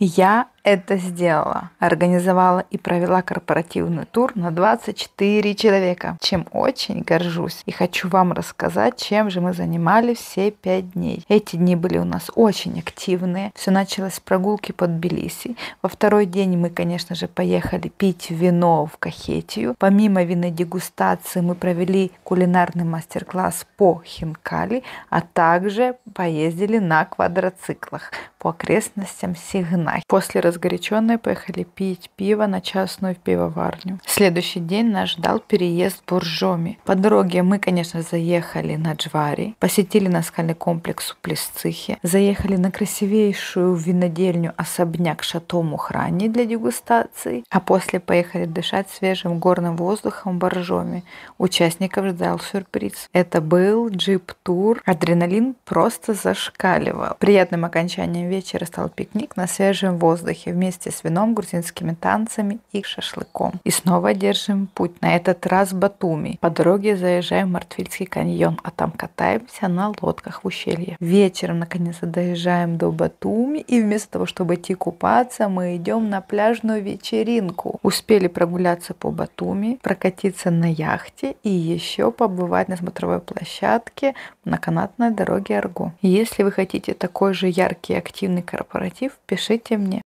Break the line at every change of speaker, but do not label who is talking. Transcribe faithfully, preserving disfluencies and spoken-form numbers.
Я это сделала. Организовала и провела корпоративный тур на двадцать четыре человека, чем очень горжусь. И хочу вам рассказать, чем же мы занимались все пять дней. Эти дни были у нас очень активные. Все началось с прогулки под Тбилиси. Во второй день мы, конечно же, поехали пить вино в Кахетию. Помимо винодегустации мы провели кулинарный мастер-класс по хинкали, а также поездили на квадроциклах по окрестностям Сигнахи. После разгоряченной поехали пить пиво на частную пивоварню. Следующий день нас ждал переезд в Боржоми. По дороге мы, конечно, заехали на Джвари, посетили наскальный комплекс у Плесцихи, заехали на красивейшую винодельню особняк Шато Мухрани для дегустации, а после поехали дышать свежим горным воздухом в Боржоми. Участников ждал сюрприз. Это был джип-тур. Адреналин просто зашкаливал. Приятным окончанием вечера стал пикник на свежем воздухе вместе с вином, грузинскими танцами и шашлыком. И снова держим путь, на этот раз в Батуми. По дороге заезжаем в Мартвильский каньон, а там катаемся на лодках в ущелье. Вечером наконец-то доезжаем до Батуми, и вместо того, чтобы идти купаться, мы идем на пляжную вечеринку. Успели прогуляться по Батуми, прокатиться на яхте и еще побывать на смотровой площадке на канатной дороге Арго. Если вы хотите такой же яркий и активный корпоратив, пишите мне.